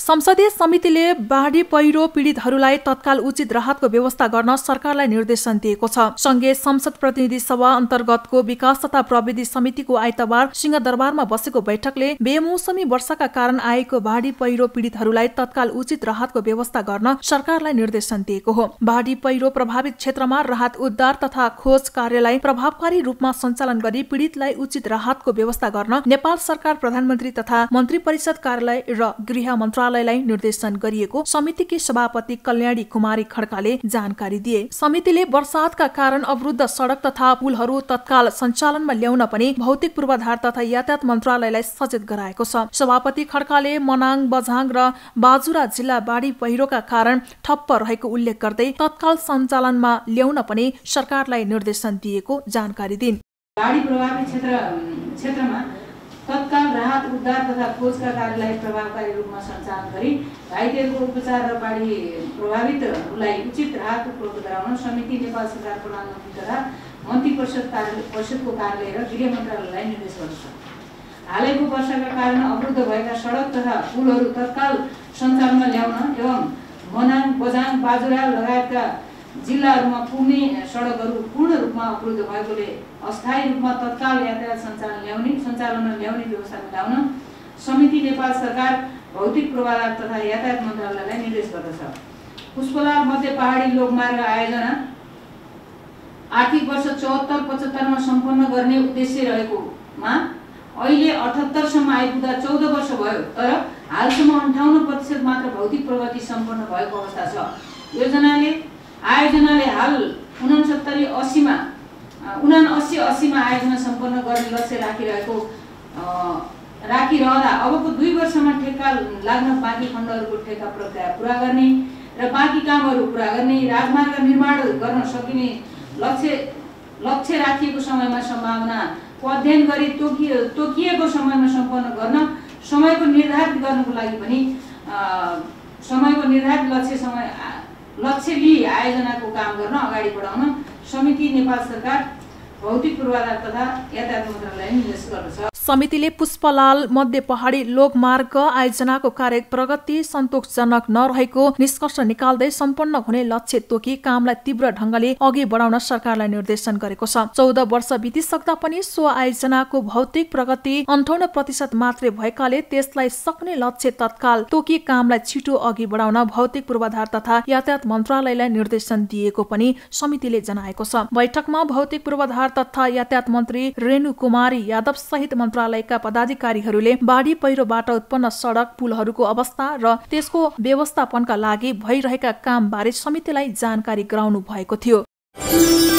संसदीय समितिले बाढी पहिरो पीडितहरूलाई तत्काल उचित राहतको व्यवस्था गर्न सरकारलाई निर्देशन दिएको छ। संघीय संसद प्रतिनिधि सभा अन्तर्गतको विकास तथा प्रविधि समितिको आइतबार सिंहदरबारमा बसेको बैठकले बेमौसमी वर्षाका कारण आएको बाढी पहिरो पीडितहरूलाई तत्काल उचित राहतको व्यवस्था गर्न सरकारलाई निर्देशन दिएको हो। बाढी पहिरो प्रभावित क्षेत्रमा राहत उद्धार तथा खोज कार्यलाई प्रभावकारी रूपमा सञ्चालन गरी पीडितलाई उचित राहतको व्यवस्था गर्न नेपाल सरकार प्रधानमन्त्री तथा मन्त्री परिषद कार्यालय र गृह मन्त्रालयलाई निर्देशन गरिएको समितिकी सभापति कल्याणी कुमारी खड्काले जानकारी दिए। समितिले वर्षातका कारण अवरुद्ध सडक तथा पुलहरू तत्काल सञ्चालनमा ल्याउन पनि भौतिक पूर्वाधार तथा यातायात मन्त्रालयलाई सचेत गराएको छ। सभापति खड्काले मनाङ, बझाङ र बाजुरा जिल्ला बाढी पहिरोका कारण ठप्प रहेको उल्लेख गर्दै तत्काल सञ्चालनमा ल्याउन पनि सरकारलाई निर्देशन दिएको जानकारी दिइन्। बाढी प्रभावित क्षेत्रमा तत्काल राहत उद्धार तथा खोजका कार्यलाई प्रभावकारी रूपमा सञ्चालन गरी घाइतेहरूको उपचार र बाढी प्रभावितहरूलाई उचित राहत उपलब्ध गराउन समिति नेपाल सरकार प्रधानमन्त्री तथा मन्त्री परिषदको कार्यालय र गृह मन्त्रालयलाई निर्देश गर्दछ। हालैको वर्षाका कारण अवरुद्ध भएका सडक तथा पुलहरू तत्काल सञ्चालनमा ल्याउन एवं मनाङ, बझाङ, बाजुरा लगायतका जिल्लाहरूमा पुग्ने सडकहरू पूर्ण रूपमा अवरुद्ध भएकोले अस्थायी रूपमा तत्काल यातायात सञ्चालनमा ल्याउने व्यवस्था मिलाउन समिति नेपाल सरकार भौतिक पूर्वाधार तथा यातायात मन्त्रालयलाई निर्देश गर्दछ। पुष्पलाल मध्य पहाडी लोकमार्ग आयोजना आर्थिक वर्ष 74-75 मा सम्पन्न गर्ने उद्देश्य रहेकोमा अहिले 78 सम्म आइपुग्दा 14 वर्ष भयो, तर हालसम्म 58% मात्र भौतिक प्रगति सम्पन्न भएको अवस्था छ। आयोजनाले हाल 79-80 मा आयोजना सम्पन्न गर्ने लक्ष्य राखिरहँदा अबको 2 वर्षमा ठेक्का लाग्न बाँकी खण्डहरूको ठेक्का प्रक्रिया पूरा गर्ने र बाँकी कामहरू पूरा गर्ने, राजमार्ग निर्माण गर्न सकिने लक्ष्य राखिएको समयमा सम्भावनाको अध्ययन गरी तोकिएको समयमा सम्पन्न गर्न समयको निर्धारित गर्नको लागि पनि समयको निर्धारित लक्ष्य लिई आयोजनाको काम गर्न अगाडि बढाउन समिति नेपाल सरकार भौतिक पूर्वाधार तथा यातायात मन्त्रालयलाई निर्देश गर्दछ। समितिले पुष्पलाल मध्य पहाडी लोकमार्ग आयोजनाको कार्य प्रगति सन्तोषजनक नरहेको निष्कर्ष निकाल्दै सम्पन्न हुने लक्ष्य तोकी कामलाई तीव्र ढंगले अघि बढाउन सरकारलाई निर्देशन गरेको छ। 14 वर्ष बितिसक्दा पनि सो आयोजनाको भौतिक प्रगति 58% मात्रै भएकाले त्यसलाई सक्ने लक्ष्य तत्काल तोकी कामलाई छिटो अघि बढाउन भौतिक पूर्वाधार तथा यातायात मन्त्रालयलाई निर्देशन दिएको पनि समितिले जनाएको छ। बैठकमा भौतिक पूर्वाधार तथा यातायात मन्त्री रेणु कुमारी यादव सहित मन्त्रालयका पदाधिकारीहरूले बाढी पहिरोबाट उत्पन्न सडक पुलहरूको अवस्था र त्यसको व्यवस्थापनका लागि भइरहेका कामबारे समितिलाई जानकारी गराउनु भएको थियो।